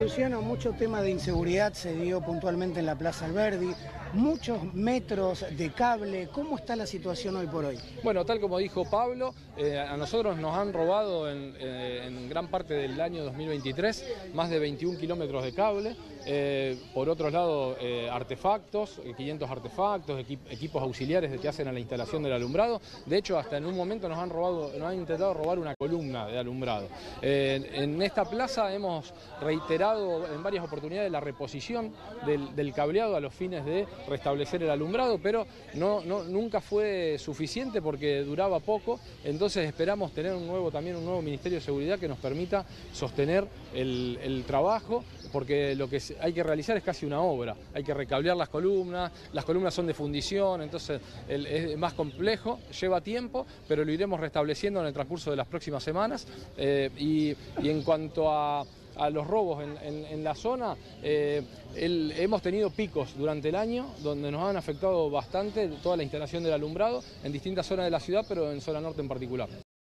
Luciano, mucho tema de inseguridad se dio puntualmente en la Plaza Alberdi, muchos metros de cable. ¿Cómo está la situación hoy por hoy? Bueno, tal como dijo Pablo, a nosotros nos han robado en gran parte del año 2023 más de 21 kilómetros de cable. Por otro lado, artefactos, 500 artefactos, equipos auxiliares que hacen a la instalación del alumbrado. De hecho, hasta en un momento nos han intentado robar una columna de alumbrado. En esta plaza hemos reiterado en varias oportunidades la reposición del cableado a los fines de restablecer el alumbrado, pero nunca fue suficiente porque duraba poco. Entonces esperamos tener un nuevo Ministerio de Seguridad que nos permita sostener el trabajo, porque lo que hay que realizar es casi una obra. Hay que recablear las columnas son de fundición, entonces es más complejo, lleva tiempo, pero lo iremos restableciendo en el transcurso de las próximas semanas. Y en cuanto a los robos en la zona, hemos tenido picos durante el año donde nos han afectado bastante toda la instalación del alumbrado en distintas zonas de la ciudad, pero en zona norte en particular.